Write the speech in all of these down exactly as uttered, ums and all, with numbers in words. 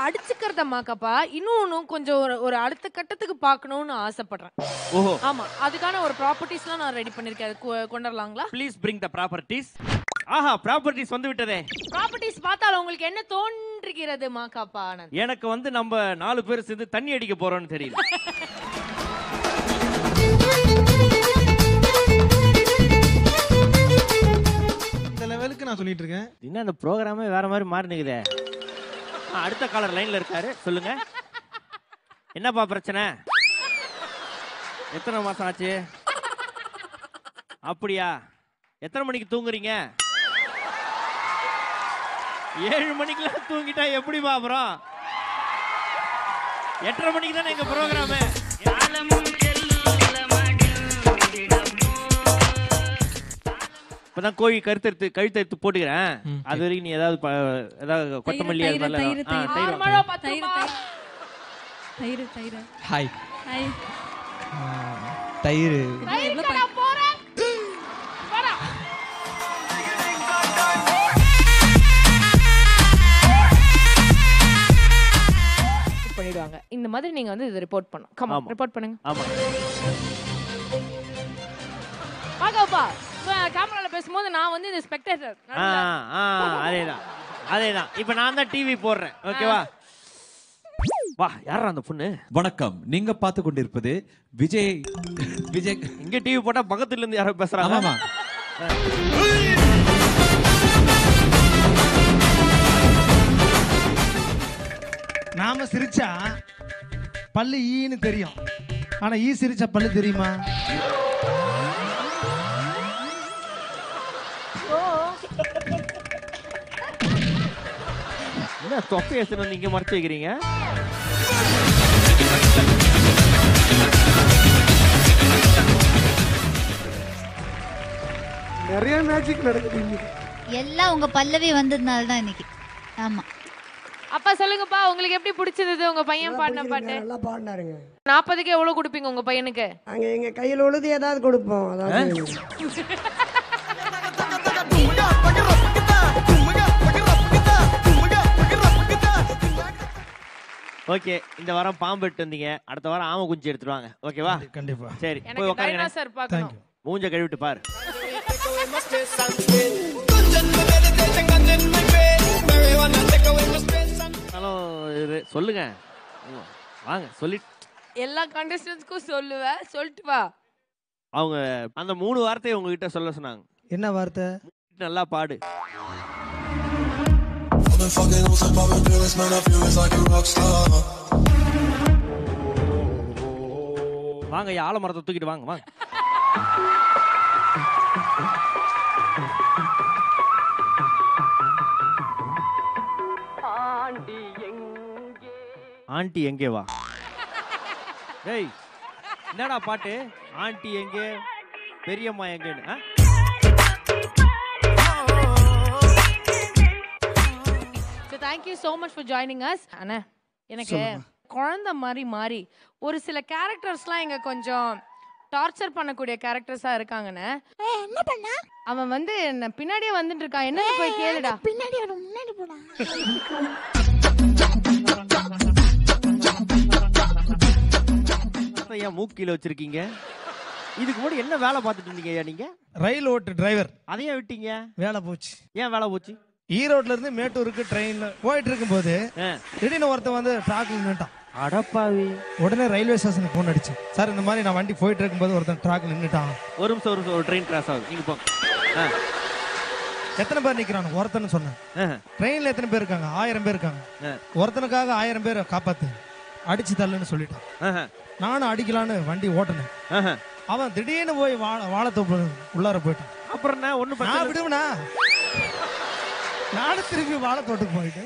அடிச்சுக்கிறத மாக்கப்பா இன்னும் கொஞ்சம் ஒரு ஒரு அடுத்த கட்டத்துக்கு பார்க்கணும்னு ஆசைப்படுறேன். ஓஹோ. ஆமா, அதுக்கான ஒரு ப்ராப்பர்ட்டிஸ்லாம் நான் ரெடி பண்ணிருக்கேன். அது கொண்டு வரலாங்களா? Please bring the properties. ஆஹா, ப்ராப்பர்ட்டிஸ் வந்து விட்டதே. ப்ராப்பர்ட்டிஸ் பார்த்தால உங்களுக்கு என்ன தோன்றுகிறது மாக்கப்பா? எனக்கு வந்து நம்ம நாலு பேர் சேர்ந்து தண்ணி அடிக்க போறோம்னு தெரியல. இந்த லெவலுக்கு நான் சொல்லிட்டு இருக்கேன். என்ன அந்த ப்ரோக்ராமே வேற மாதிரி மாறி நிக்குதே. அடுத்த காலர் லைன்ல இருக்காரு, சொல்லுங்க. என்னப்பா பிரச்சனை? எத்தனை மாசம் ஆச்சு? அப்படியா? எத்தனை மணிக்கு தூங்குறீங்க? ஏழு மணிக்கெல்லாம் தூங்கிட்டா எப்படி பாப்புறோம்? எட்டரை மணிக்கு தானே எங்க ப்ரோக்ராமு. இப்பதான் கோழி கருத்தெடுத்து கழுத்தெடுத்து போட்டுக்கிறேன். அது வரைக்கும் நீ ஏதாவது ஏதாவது கொத்தமல்லி அது மாதிரி தயிர் தயிர் ஹாய் ஹாய் தயிர் பண்ணிடுவாங்க. இந்த மாதிரி நீங்க வந்து இத ரிப்போர்ட் பண்ணனும். கம் ஆன், ரிப்போர்ட் பண்ணுங்க. ஆமா. பாகப்பா, கேமரால பேசும்போது நான் வந்து இந்த ஸ்பெக்டேட்டர். ஆ ஆ அதேதான். அதேதான். இப்போ நான் தான் டிவி போடுறேன். ஓகேவா? வா, யாரா அந்த பொண்ணு? வணக்கம். நீங்க பார்த்து கொண்டிருப்பது விஜய். விஜய் இங்க டிவி போட்டா பக்கத்துல இருந்து யாரோ பேசுறாங்க. ஆமா. நாம சிரிச்சா பல்லு ஈன்னு தெரியும். ஆனா ஈ சிரிச்சா பல்லு தெரியுமா? என்ன தொப்பை எடுத்துட்டு வந்து இங்க மறைச்சு வைக்கிறீங்க? நிறைய மேஜிக் நடக்குது. எல்லாம் உங்க பல்லவி வந்ததுனால தான் இன்னைக்கு. ஆமா. அப்பா சொல்லுங்கப்பா, உங்களுக்கு எப்படி பிடிச்சது உங்க பையன் பாடின பாட்டு? நல்லா பாடினாருங்க. நாற்பதுக்கு எவ்வளவு கொடுப்பீங்க உங்க பையனுக்கு? அங்க எங்க கையில உழுது ஏதாவது கொடுப்போம். அதாவது ஓகே, இந்த வாரம் பாம்பு எடுத்து வந்தீங்க, அடுத்த வாரம் ஆமை குஞ்சு எடுத்துருவாங்க. ஓகேவா? கண்டிப்பா. சரி, போய் உட்காருங்க. சார் பார்க்கணும். மூஞ்ச கழுவிட்டு பாரு. ஹலோ, சொல்லுங்க. வாங்க, சொல்லி எல்லா கண்டஸ்டன்ட்ஸ்க்கும் சொல்லுவேன். சொல்லிட்டு வா. அவங்க அந்த மூணு வார்த்தையை உங்ககிட்ட சொல்ல சொன்னாங்க. என்ன வார்த்தை? நல்லா பாடு. வாங்க, ஆலமரத்தை தூக்கிட்டு வாங்க. வாங்க. ஆண்டி எங்கே வா? டேய், என்னடா பாட்டு? ஆண்டி எங்கே, பெரியம்மா எங்கேன்னு? Thank you so much for joining us. அண்ணா, எனக்கு குழந்தை மாதிரி மாறி ஒரு சில கேரக்டர்ஸ்லாம் இங்க கொஞ்சம் டார்ச்சர் பண்ணக்கூடிய கேரக்டர்ஸா இருக்காங்கண்ணே. என்ன பண்ணா? அவன் வந்து பின்னாடியே வந்துட்டு இருக்கான். என்ன போய் கேளுடா. பின்னாடி வர முன்னாடி போடா. ஏன் மூக்கில வச்சிருக்கீங்க? இதுக்கு முன்னாடி என்ன வேலை பார்த்துட்டு இருந்தீங்க நீங்க? ரயில் ஓட்டு டிரைவர். அதையே விட்டீங்க? வேலை போச்சு. ஏன் வேலை போச்சு? ஈரோட்ல இருந்து மேட்டூருக்கு ட்ரெயின்ல போயிட்டு இருக்கும் போது திடீர்னு ஒருத்தன் வந்து டிராக்ல நின்னுட்டான். அடப்பாவி. உடனே ரயில்வே ஸ்டேஷனுக்கு போன் அடிச்சேன். சார், இந்த மாதிரி நான் வண்டி போயிட்டு இருக்கும்போது ஒருத்தன் டிராக்ல நின்னுட்டான். ஒரு நிமிஷம், ஒரு நிமிஷம், ஒரு ட்ரெயின் கிராஸ் ஆகுது, நீங்க போங்க. எத்தனை பேர் நிக்கிறாங்க? ஒருத்தன்னு சொன்னேன். ட்ரெயின்ல எத்தனை பேர் இருக்காங்க? ஆயிரம் பேர் இருக்காங்க. ஒருத்தனுக்காக ஆயிரம் பேரை காப்பாத்து, அடிச்சு தள்ளுன்னு சொல்லிட்டான். நானும் அடிக்கலான்னு வண்டி ஓட்டினேன். அவன் திடீர்னு போய் வாழைத்தோப்பு உள்ளார போயிட்டான். அப்புறம் நான் ஒண்ணு நான் விடுவனா? நானும் திரும்பி வாழைத்தோட்டுக்கு போயிட்டு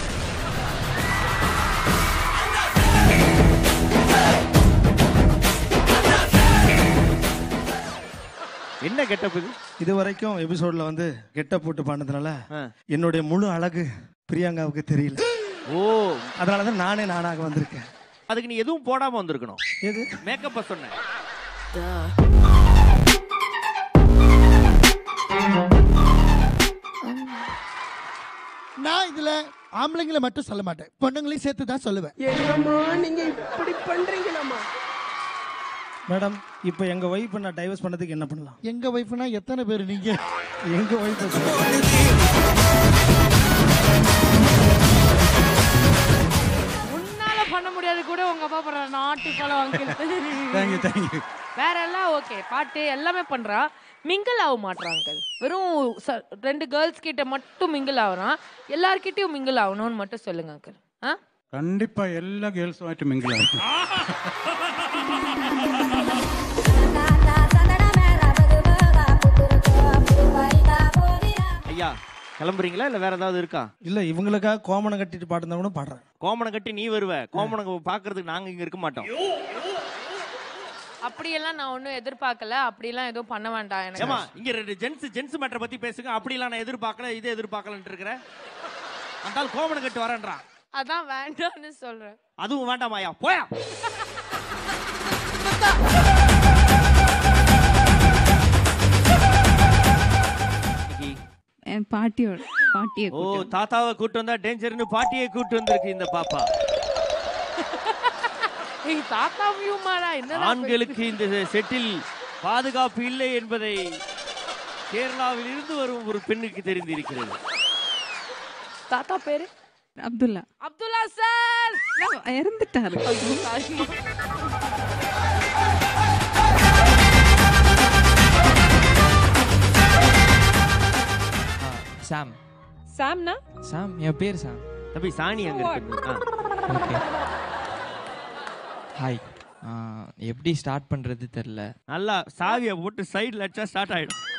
என்ன கெட்டப் இது? இது வரைக்கும் எபிசோட்ல வந்து கெட்டப் போட்டு பண்ணதுனால என்னுடைய முழு அழகு பிரியங்காவுக்கு தெரியல. ஓ, அதனாலதான் நானே நானாக வந்திருக்கேன். அதுக்கு நீ எதுவும் போடாம வந்திருக்கணும். எது? மேக்கப்ப சொன்னேன். நான் இதுல ஆம்பளைங்களை மட்டும் சொல்ல மாட்டேன், பொண்ணுங்களையும் சேர்த்து தான் சொல்லுவேன். என்னம்மா நீங்க இப்படி பண்றீங்களாம்மா? மேடம் இப்போ எங்க ஒய்ஃப் நான் டைவர்ஸ் பண்ணதுக்கு என்ன பண்ணலாம்? எங்க ஒய்ஃப்னா எத்தனை பேர் நீங்க? எங்க ஒய்ஃப் உன்னால பண்ண முடியாது கூட உங்க அப்பா பண்ற நாட்டு பழம் அங்கிள். Thank you thank you. வேற எல்லாம் ஓகே, பாட்டு எல்லாமே பண்றா, மிங்கிள் ஆக மாட்டான் அங்கிள். வெறும் ச- ரெண்டு கேர்ள்ஸ் கிட்ட மட்டும் மிங்கிள் ஆகுறான், எல்லார்கிட்டயும் மிங்கிள் ஆகணும்னு மட்டும் சொல்லுங்க அங்கிள். ஆ கண்டிப்பா எல்லா கேர்ள்ஸுமாയിട്ട് மிங்கிள் ஆகும். ஐயா கிளம்புறீங்களா இல்ல வேற ஏதாவது இருக்கா? இல்ல இவங்களுக்காக கோமணம் கட்டிட்டு பாடுனா கூட பாடுறேன். கோமணம் கட்டி நீ வருவ, கோமணம் பாக்குறதுக்கு நாங்க இங்க இருக்க மாட்டோம். அப்படியெல்லாம் நான் ஒன்றும் எதிர்பார்க்கல, அப்படியெல்லாம் எதுவும் பண்ண வேண்டாம் எனக்கு. ஏமா இங்க ரெண்டு ஜென்ஸ் ஜென்ஸ் மேட்டரை பத்தி பேசுங்க. அப்படிலாம் நான் எதிர்பார்க்கல, இது எதிர்பார்க்கலன்னு இருக்கிறேன். அந்த ஆள் கோமணம் கட்டி வரேன்றான். அதான் வேண்டாம்னு சொல்றேன். அதுவும் வேண்டாமாயா, போயா. என் பாட்டியோட பாட்டியை ஓ தாத்தாவை கூட்டு வந்தா டேஞ்சர்னு பாட்டியை கூட்டு வந்திருக்கு இந்த பாப்பா. ஏய் தாத்தாவையும் மாறா என்ன ஆண்களுக்கு இந்த செட்டில் பாதுகாப்பு இல்லை என்பதை கேரளாவில் இருந்து வரும் ஒரு பெண்ணுக்கு தெரிந்திருக்கிறது. தாத்தா பேரு அப்துல்லா. அப்துல்லா சார் இறந்துட்டாரு. சாம். சாம்னா சாம் என் பேர் சாம். தம்பி சாணி அங்க இருக்கு. ஓகே. ஹாய். எப்படி ஸ்டார்ட் பண்றது தெரியல. நல்லா சாவியை போட்டு சைடுல அடிச்சா ஸ்டார்ட் ஆயிடும்.